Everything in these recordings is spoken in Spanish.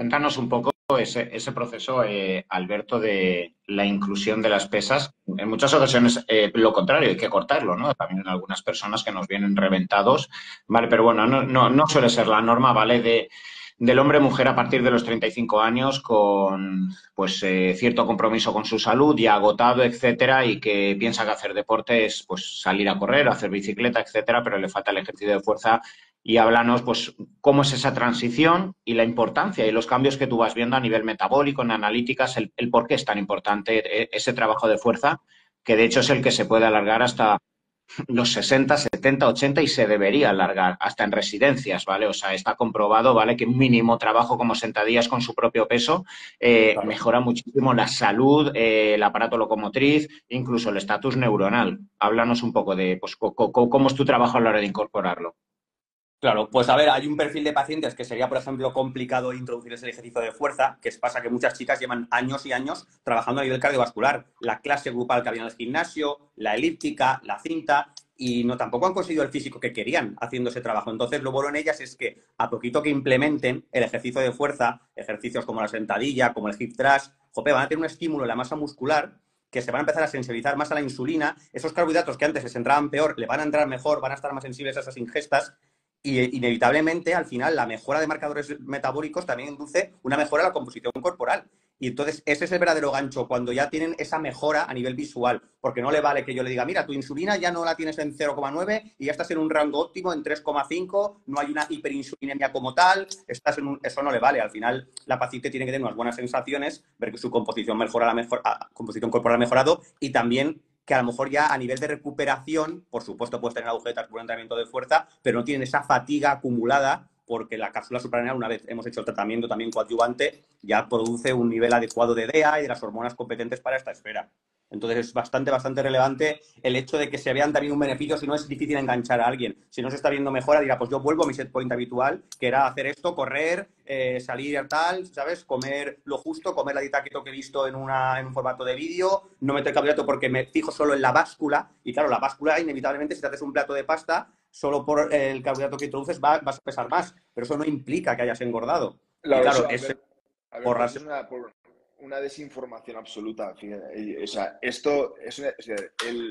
Cuéntanos un poco ese proceso, Alberto, de la inclusión de las pesas. En muchas ocasiones, lo contrario, hay que cortarlo, ¿no? También en algunas personas que nos vienen reventados, ¿vale? Pero bueno, no suele ser la norma, ¿vale? Del hombre-mujer a partir de los 35 años con, pues, cierto compromiso con su salud, ya agotado, etcétera, y que piensa que hacer deporte es, pues, salir a correr, hacer bicicleta, etcétera, pero le falta el ejercicio de fuerza y háblanos, pues, cómo es esa transición y la importancia y los cambios que tú vas viendo a nivel metabólico, en analíticas, el por qué es tan importante ese trabajo de fuerza, que de hecho es el que se puede alargar hasta los 60, 70, 80 y se debería alargar hasta en residencias, ¿vale? O sea, está comprobado, ¿vale? Que un mínimo trabajo como sentadillas con su propio peso Claro. mejora muchísimo la salud, el aparato locomotriz, incluso el estatus neuronal. Háblanos un poco de, pues, cómo es tu trabajo a la hora de incorporarlo. Claro, pues a ver, hay un perfil de pacientes que sería, por ejemplo, complicado introducirles el ejercicio de fuerza, que pasa que muchas chicas llevan años y años trabajando a nivel cardiovascular. La clase grupal que había en el gimnasio, la elíptica, la cinta, y no tampoco han conseguido el físico que querían haciendo ese trabajo. Entonces, lo bueno en ellas es que a poquito que implementen el ejercicio de fuerza, ejercicios como la sentadilla, como el hip thrust, jope, van a tener un estímulo en la masa muscular que se van a empezar a sensibilizar más a la insulina, esos carbohidratos que antes les entraban peor, le van a entrar mejor, van a estar más sensibles a esas ingestas y inevitablemente, al final, la mejora de marcadores metabólicos también induce una mejora en la composición corporal. Y entonces, ese es el verdadero gancho, cuando ya tienen esa mejora a nivel visual. Porque no le vale que yo le diga, mira, tu insulina ya no la tienes en 0,9 y ya estás en un rango óptimo en 3,5, no hay una hiperinsulinemia como tal, estás en un... eso no le vale. Al final, la paciente tiene que tener unas buenas sensaciones, ver que su composición, composición corporal ha mejorado y también que a lo mejor ya a nivel de recuperación, por supuesto puedes tener agujetas por un entrenamiento de fuerza, pero no tienen esa fatiga acumulada porque la cápsula suprarrenal, una vez hemos hecho el tratamiento también coadyuvante, ya produce un nivel adecuado de DEA y de las hormonas competentes para esta esfera. Entonces es bastante relevante el hecho de que se vean también un beneficio, si no es difícil enganchar a alguien. Si no se está viendo mejora, dirá, pues yo vuelvo a mi set point habitual, que era hacer esto, correr, salir tal, ¿sabes? Comer lo justo, comer la dieta keto que he visto en un formato de vídeo, no meter carbohidrato porque me fijo solo en la báscula. Y claro, la báscula, inevitablemente, si te haces un plato de pasta, solo por el carbohidrato que introduces vas a pesar más. Pero eso no implica que hayas engordado. Y Claro, claro, eso, es Alberto, eso borrarse. es una desinformación absoluta. Fíjate. O sea, esto es o sea,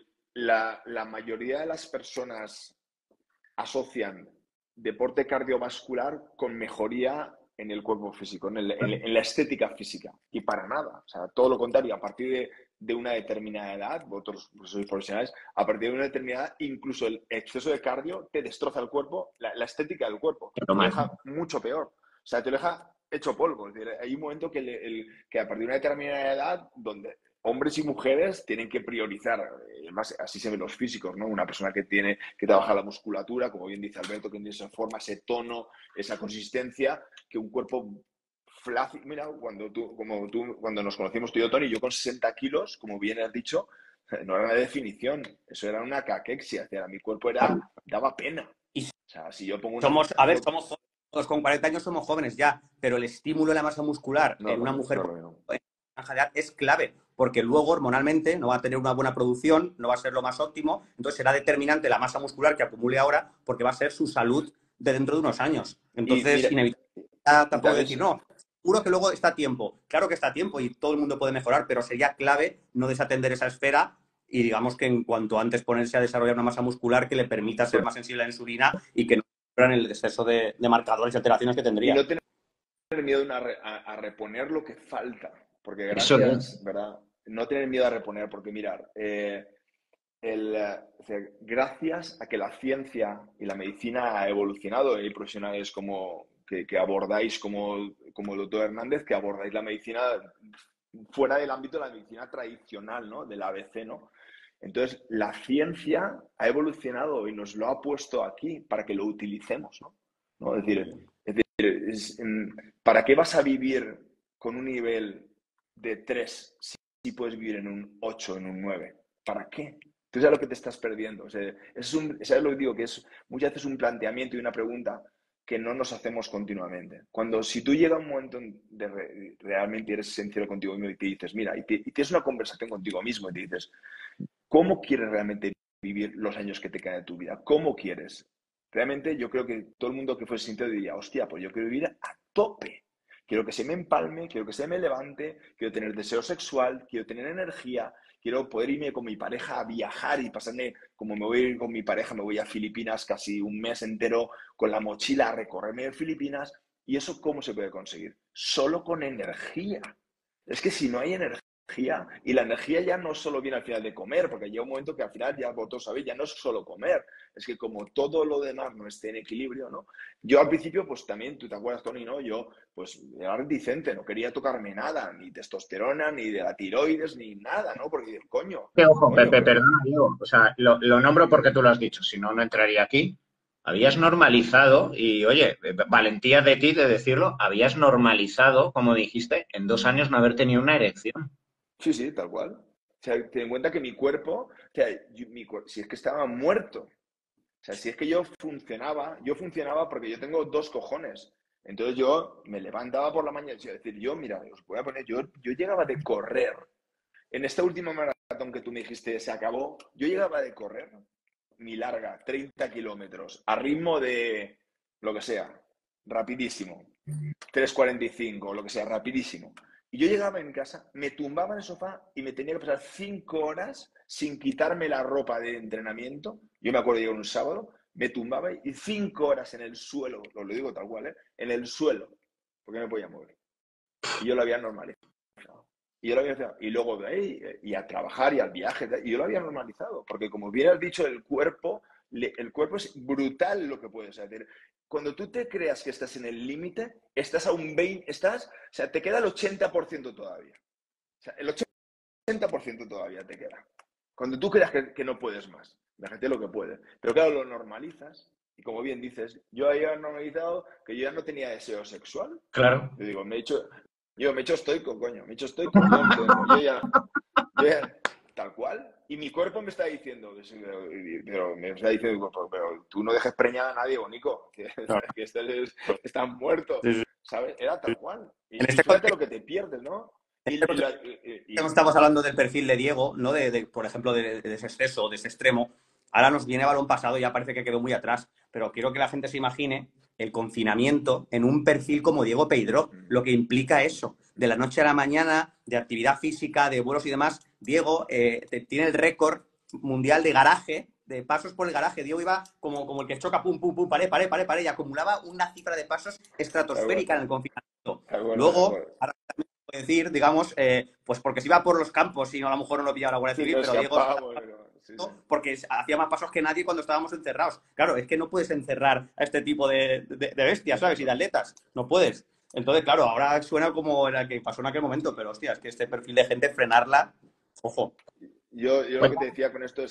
la mayoría de las personas asocian deporte cardiovascular con mejoría en el cuerpo físico, en la estética física. Y para nada. O sea, todo lo contrario. A partir de una determinada edad, vosotros sois profesionales, a partir de una determinada edad, incluso el exceso de cardio te destroza el cuerpo, la estética del cuerpo. Lo Te lo más. deja mucho peor. O sea, te lo deja hecho polvo. Es decir, hay un momento que a partir de una determinada edad, donde hombres y mujeres tienen que priorizar, más así se ven los físicos, ¿no? Una persona que trabaja la musculatura, como bien dice Alberto, que tiene esa forma, ese tono, esa consistencia, que un cuerpo flácido. Mira, cuando nos conocimos tú y yo, Tony, yo con 60 kilos, como bien has dicho, no era una definición, eso era una caquexia, o sea, mi cuerpo daba pena. Y O sea, si yo pongo una somos, a ver, foto, somos jóvenes, todos con 40 años somos jóvenes ya, pero el estímulo de la masa muscular no es en lo una mismo, mujer no es lo mismo. en franja de edad es clave, porque luego hormonalmente no va a tener una buena producción, no va a ser lo más óptimo, entonces será determinante la masa muscular que acumule ahora, porque va a ser su salud de dentro de unos años. Y Entonces, mira, inevitablemente y tampoco también decir, no, seguro que luego está a tiempo. Claro que está a tiempo y todo el mundo puede mejorar, pero sería clave no desatender esa esfera y digamos que en cuanto antes ponerse a desarrollar una masa muscular que le permita ser más sensible a la insulina y que no en el exceso de marcadores y alteraciones que y tendría. no tener miedo a reponer lo que falta, porque Eso es. gracias, ¿verdad? No tener miedo a reponer, porque mirar, o sea, gracias a que la ciencia y la medicina ha evolucionado, hay profesionales que abordáis como el doctor Hernández, que abordáis la medicina fuera del ámbito de la medicina tradicional, ¿no? Del ABC, ¿no? Entonces, la ciencia ha evolucionado y nos lo ha puesto aquí para que lo utilicemos, ¿no? ¿No? ¿Para qué vas a vivir con un nivel de 3 si puedes vivir en un 8 en un 9? ¿Para qué? Tú sabes lo que te estás perdiendo. O sea, ¿sabes lo que digo? Que es muchas veces un planteamiento y una pregunta que no nos hacemos continuamente. Si tú llegas a un momento de realmente eres sincero contigo mismo y te dices, mira, y tienes una conversación contigo mismo y te dices, ¿cómo quieres realmente vivir los años que te quedan de tu vida? ¿Cómo quieres? Realmente yo creo que todo el mundo que fuese sincero diría, hostia, pues yo quiero vivir a tope. Quiero que se me empalme, quiero que se me levante, quiero tener deseo sexual, quiero tener energía, quiero poder irme con mi pareja a viajar y pasarme, como me voy a ir con mi pareja, me voy a Filipinas casi un mes entero con la mochila a recorrerme en Filipinas. ¿Y eso cómo se puede conseguir? Solo con energía. Es que si no hay energía, y la energía ya no solo viene al final de comer, porque llega un momento que al final, ya vosotros sabéis, ya no es solo comer, es que como todo lo demás no esté en equilibrio, ¿no? Yo al principio, pues también, tú te acuerdas, Tony, ¿no? Yo, pues, era reticente, no quería tocarme nada, ni testosterona, ni de la tiroides, ni nada, ¿no? Porque, coño, Que, ojo, coño, Pepe, pero... perdona, Diego. O sea, lo nombro porque tú lo has dicho, si no, no entraría aquí. Habías normalizado, y oye, valentía de ti de decirlo, habías normalizado, como dijiste, en 2 años no haber tenido una erección. Sí, sí, tal cual. O sea, ten en cuenta que mi cuerpo, o sea, si es que estaba muerto. O sea, si es que yo funcionaba porque yo tengo dos cojones. Entonces yo me levantaba por la mañana, es decir, yo, mira, os voy a poner, yo llegaba de correr. En esta última maratón que tú me dijiste se acabó, yo llegaba de correr, mi larga, 30 kilómetros, a ritmo de lo que sea, rapidísimo, 3:45, lo que sea, rapidísimo. Y yo llegaba en casa, me tumbaba en el sofá y me tenía que pasar 5 horas sin quitarme la ropa de entrenamiento. Yo me acuerdo de llegar un sábado, me tumbaba y 5 horas en el suelo, os lo digo tal cual, ¿eh? En el suelo, porque no me podía mover. Y yo lo había normalizado. Y yo lo había normalizado. Y luego de ahí, y a trabajar y al viaje, y yo lo había normalizado, porque como bien has dicho, el cuerpo es brutal lo que puedes hacer. Cuando tú te creas que estás en el límite, estás a un 20, o sea, te queda el 80% todavía. O sea, el 80% todavía te queda. Cuando tú creas que no puedes más, la gente lo que puede. Pero claro, lo normalizas. Y como bien dices, yo había normalizado que yo ya no tenía deseo sexual. Claro. Yo digo, me he hecho estoico, coño, me he hecho estoico. Yo ya, tal cual. Y mi cuerpo me está diciendo, pero me está diciendo, pero tú no dejes preñada a nadie, Bonico, Claro. que estás muerto, Sí, sí. ¿sabes? Era tal cual. En Y este fíjate contexto, lo que te pierdes, ¿no? en Y, este y contexto la- y- que y- estamos hablando del perfil de Diego, ¿no? Por ejemplo, de ese exceso, de ese extremo. Ahora nos viene balón pasado y ya parece que quedó muy atrás, pero quiero que la gente se imagine el confinamiento en un perfil como Diego Peidró, lo que implica eso, de la noche a la mañana, de actividad física, de vuelos y demás. Diego tiene el récord mundial de garaje, de pasos por el garaje. Diego iba como el que choca, pum, pum, pum, paré, y acumulaba una cifra de pasos de acuerdo, estratosférica en el confinamiento. de acuerdo, de Luego, acuerdo. ahora decir, digamos, pues porque se iba por los campos y no, a lo mejor no lo pillaba la Guardia Sí, Civil, no pero Diego escapábamos, pero, sí, sí. porque hacía más pasos que nadie cuando estábamos encerrados. Claro, es que no puedes encerrar a este tipo de bestias, ¿sabes? Y de atletas. No puedes. Entonces, claro, ahora suena como era que pasó en aquel momento, pero hostia, es que este perfil de gente, frenarla, ojo. Yo lo Bueno, que te decía con esto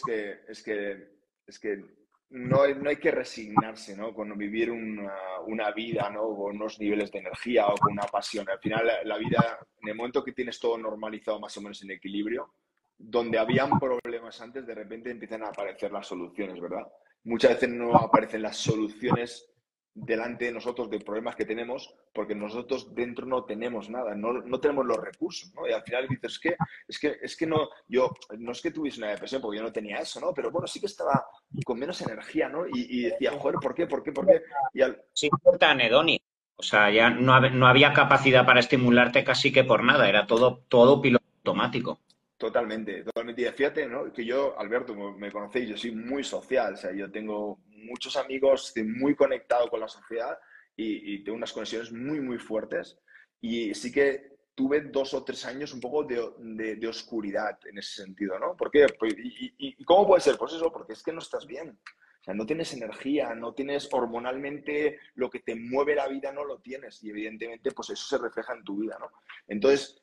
es que no hay que resignarse, ¿no? Con vivir una vida, ¿no? Con unos niveles de energía o con una pasión. Al final, la vida, en el momento que tienes todo normalizado más o menos en equilibrio, donde habían problemas antes, de repente empiezan a aparecer las soluciones, ¿verdad? Muchas veces no aparecen las soluciones delante de nosotros de problemas que tenemos porque nosotros dentro no tenemos nada, no tenemos los recursos, ¿no? Y al final dices, es que no, yo, no es que tuviese una depresión porque yo no tenía eso, ¿no? Pero bueno, sí que estaba con menos energía, ¿no? Y decía, joder, ¿por qué? ¿Por qué? ¿Por qué? Y sí, tan hedónico. O sea, ya no había capacidad para estimularte casi que por nada, era todo piloto automático. totalmente, totalmente. Y fíjate, ¿no? Que yo, Alberto, me conocéis, yo soy muy social, o sea, yo tengo muchos amigos, estoy muy conectado con la sociedad y tengo unas conexiones muy, muy fuertes. Y sí que tuve 2 o 3 años un poco de oscuridad en ese sentido, ¿no? ¿Por qué? Pues, ¿y cómo puede ser? Pues eso, porque es que no estás bien. O sea, no tienes energía, no tienes hormonalmente lo que te mueve la vida, no lo tienes. Y evidentemente, pues eso se refleja en tu vida, ¿no? Entonces,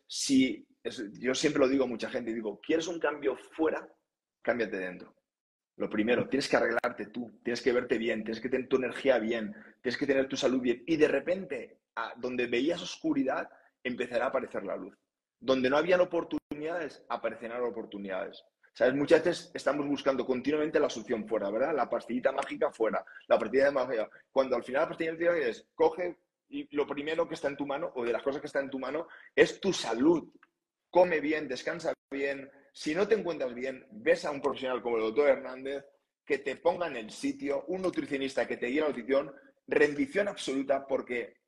yo siempre lo digo a mucha gente, digo, ¿quieres un cambio fuera? Cámbiate dentro. Lo primero, tienes que arreglarte tú, tienes que verte bien, tienes que tener tu energía bien, tienes que tener tu salud bien. Y de repente, donde veías oscuridad, empezará a aparecer la luz. Donde no habían oportunidades, aparecerán oportunidades. ¿Sabes? Muchas veces estamos buscando continuamente la solución fuera, ¿verdad? La pastillita mágica fuera, la pastillita mágica. Cuando al final la pastillita mágica es, coge y lo primero que está en tu mano, o de las cosas que están en tu mano, es tu salud. Come bien, descansa bien. Si no te encuentras bien, ves a un profesional como el doctor Hernández que te ponga en el sitio, un nutricionista que te guíe la nutrición, rendición absoluta, porque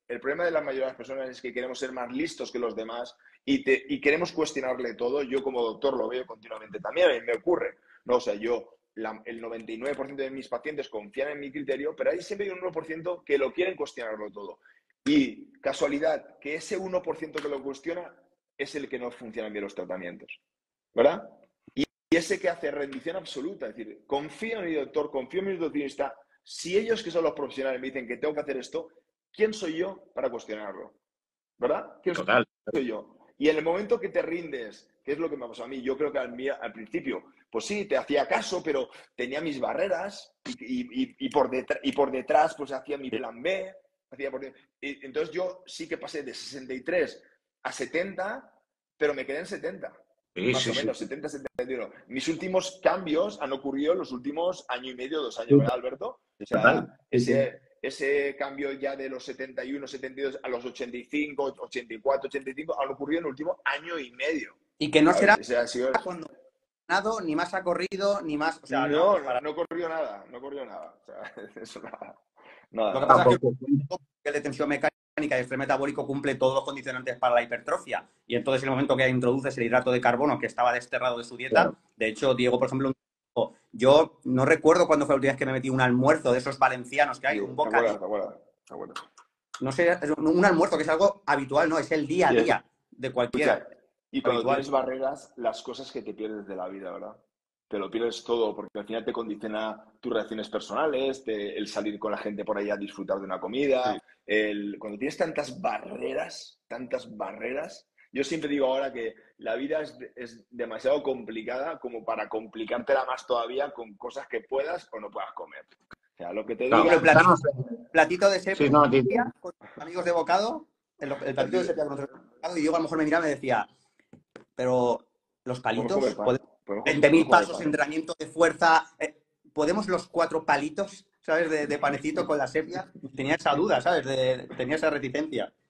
el problema de la mayoría de las personas es que queremos ser más listos que los demás y queremos cuestionarle todo. Yo como doctor lo veo continuamente también, a mí me ocurre, ¿no? O sea, el 99% de mis pacientes confían en mi criterio, pero hay siempre un 1% que lo quieren cuestionarlo todo. Y casualidad, que ese 1% que lo cuestiona es el que no funcionan bien los tratamientos, ¿verdad? Y ese que hace rendición absoluta, es decir, confío en mi doctor, confío en mi nutricionista. Si ellos, que son los profesionales, me dicen que tengo que hacer esto, ¿quién soy yo para cuestionarlo? ¿Verdad? ¿Quién Total. soy yo? Y en el momento que te rindes, que es lo que me pasó a mí, yo creo que al principio, pues sí, te hacía caso, pero tenía mis barreras y por detrás pues hacía mi plan B. Entonces yo sí que pasé de 63 a 70, pero me quedé en 70. Sí, Más sí, o sí. menos, 70, 71. Mis últimos cambios han ocurrido en los últimos año y medio, 2 años, ¿verdad, Alberto? O sea, Total. ese cambio ya de los 71, 72 a los 85, 84, 85 han ocurrido en el último año y medio. Y que no será ¿Sabes? O sea, ha sido... cuando nado, ni más ha corrido, ni más... O sea, No, para... no corrió nada, no corrió nada. O sea, eso nada. Lo que Nada. pasa es Tampoco. que el de tensión mecánica y estrés metabólico cumple todos los condicionantes para la hipertrofia. Y entonces, en el momento que introduces el hidrato de carbono que estaba desterrado de su dieta, Claro. de hecho, Diego, por ejemplo, yo no recuerdo cuándo fue la última vez que me metí un almuerzo de esos valencianos que hay, un bocadillo. ¿Te acuerdas? No sé, es un almuerzo que es algo habitual, ¿no? Es el día a día de cualquiera. Escucha, y cuando habitual. tienes barreras, las cosas que te pierdes de la vida, ¿verdad? Te lo pierdes todo, porque al final te condiciona tus reacciones personales, el salir con la gente por ahí a disfrutar de una comida. Cuando tienes tantas barreras, yo siempre digo ahora que la vida es demasiado complicada como para complicártela más todavía con cosas que puedas o no puedas comer. O sea, lo que te Claro, diga... platito de sepia Sí, no, con amigos de bocado, el platito de sepia con otros bocado, y yo a lo mejor me miraba y me decía, pero los palitos, podemos 20.000 pasos, comer pan. entrenamiento de fuerza, ¿podemos los 4 palitos, ¿sabes? De panecito con la sepia. Tenía esa duda, ¿sabes? Tenía esa reticencia.